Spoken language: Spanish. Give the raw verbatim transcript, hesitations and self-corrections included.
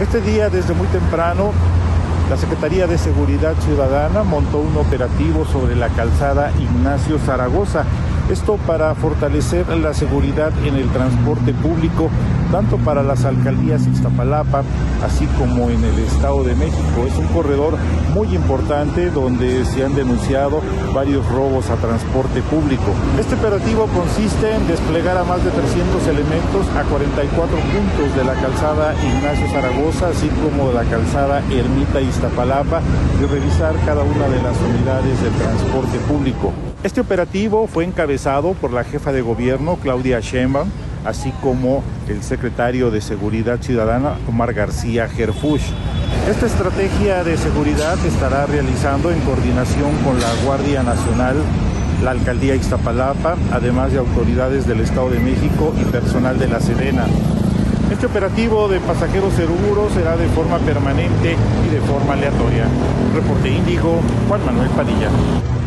Este día, desde muy temprano, la Secretaría de Seguridad Ciudadana montó un operativo sobre la calzada Ignacio Zaragoza. Esto para fortalecer la seguridad en el transporte público, tanto para las alcaldías Iztapalapa, así como en el Estado de México. Es un corredor muy importante donde se han denunciado varios robos a transporte público. Este operativo consiste en desplegar a más de trescientos elementos a cuarenta y cuatro puntos de la calzada Ignacio Zaragoza, así como de la calzada Ermita Iztapalapa, y revisar cada una de las unidades del transporte público. Este operativo fue encabezado por la jefa de gobierno, Claudia Sheinbaum, así como el secretario de Seguridad Ciudadana, Omar García Harfuch. Esta estrategia de seguridad se estará realizando en coordinación con la Guardia Nacional, la Alcaldía Iztapalapa, además de autoridades del Estado de México y personal de la Sedena. Este operativo de pasajeros seguros será de forma permanente y de forma aleatoria. Reporte Índigo, Juan Manuel Padilla.